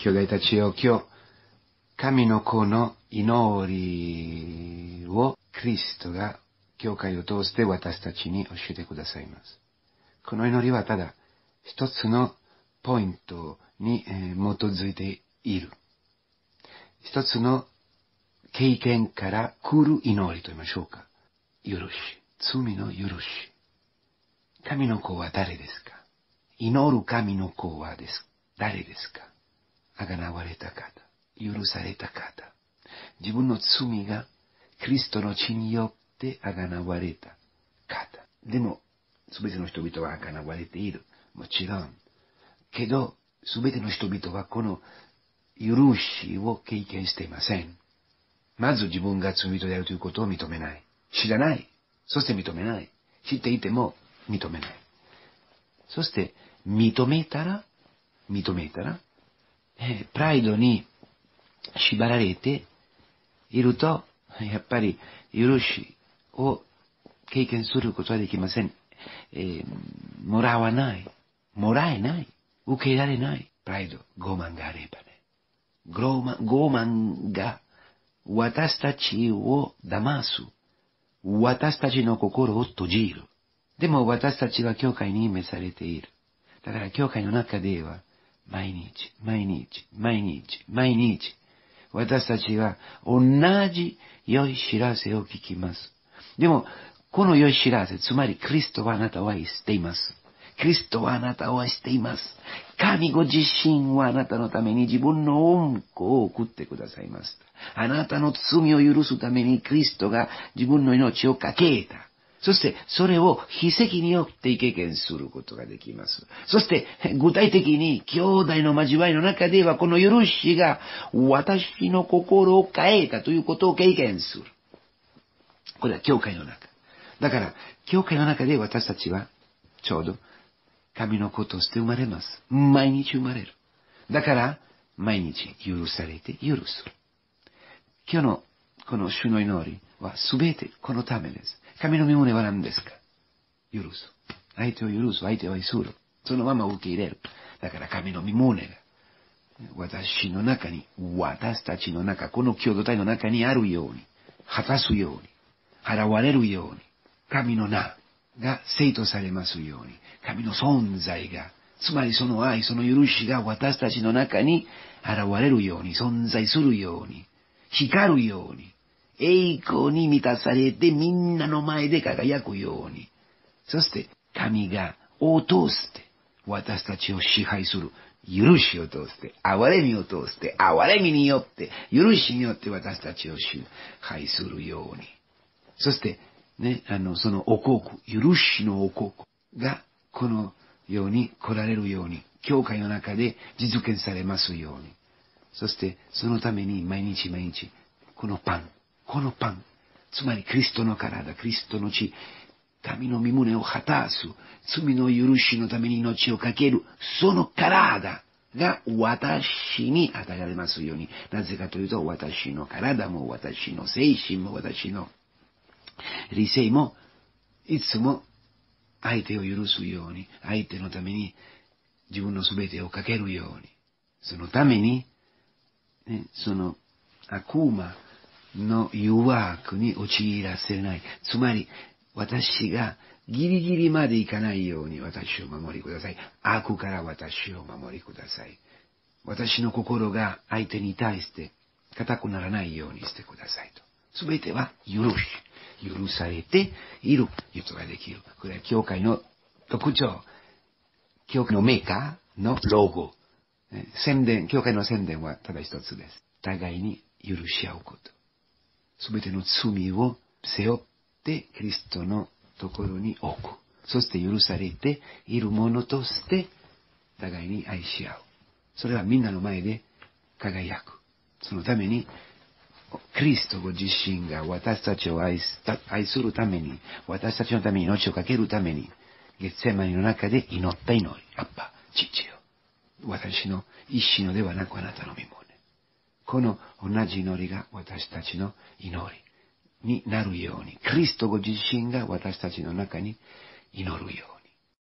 兄弟たちよ、今日、神の子の祈りをクリストが教会を通して私たちに教えてくださいます。この祈りはただ一つのポイントに基づいている。一つの経験から来る祈りと言いましょうか。許し。罪の許し。神の子は誰ですか？祈る神の子は誰ですか？あがなわれた方。許された方。自分の罪がキリストの血によってあがなわれた方。でも、すべての人々はあがなわれている。もちろん。けど、すべての人々はこの許しを経験していません。まず自分が罪人であるということを認めない。知らない。そして認めない。知っていても認めない。そして、認めたら、プライドに縛られていると、やっぱり許しを経験することはできません。もらえない。受け入れられない。プライド、傲慢があればね。傲慢が私たちを騙す。私たちの心を閉じる。でも私たちは教会に召されている。だから教会の中では、毎日、私たちは同じ良い知らせを聞きます。でも、この良い知らせ、つまりキリストはあなたを愛しています。神ご自身はあなたのために自分の恩子を送ってくださいました。あなたの罪を許すためにキリストが自分の命をかけた。そして、それを奇跡によって経験することができます。そして、具体的に、兄弟の交わりの中では、この許しが、私の心を変えたということを経験する。これは教会の中。だから、教会の中で私たちは、ちょうど、神の子として生まれます。毎日生まれる。だから、毎日許されて許す。今日の、この主の祈りは、すべてこのためです。神の御胸は何ですか？許す。相手を許す。相手を愛する。そのまま受け入れる。だから神の御胸が、私の中に、私たちの中、この共同体の中にあるように、果たすように、現れるように、神の名が生徒されますように、神の存在が、つまりその愛、その許しが私たちの中に現れるように、存在するように、光るように、栄光に満たされてみんなの前で輝くように、そして神がを通して私たちを支配する許しを通して、憐れみを通して、憐れみによって、許しによって私たちを支配するように。そしてね、そのおこく、許しのおこくがこのように来られるように、教会の中で実現されますように。そしてそのために毎日、このパン、つまりキリストの体、キリストの血、神の御胸を果たす、罪の許しのために命をかける、その体が私に与えられますように。なぜかというと、私の体も、私の精神も、私の理性も、いつも相手を許すように、相手のために自分の全てをかけるように。そのために、ね、その悪魔の誘惑に陥らせない。つまり、私がギリギリまでいかないように私を守りください。悪から私を守りください。私の心が相手に対して固くならないようにしてくださいと。すべては許されていることができる。これは教会の特徴。教会のメーカーのロゴ。教会の宣伝はただ一つです。互いに許し合うこと。すべての罪を背負ってキリストのところに置く。そして許されているものとして互いに愛し合う。それはみんなの前で輝く。そのためにキリストご自身が私たちを愛するために、私たちのために命をかけるために、ゲッセマニの中で祈った祈り。アッパ、父よ。私の意志のではなくあなたの御胸。この同じ祈りが私たちの祈りになるように、キリストご自身が私たちの中に祈るように。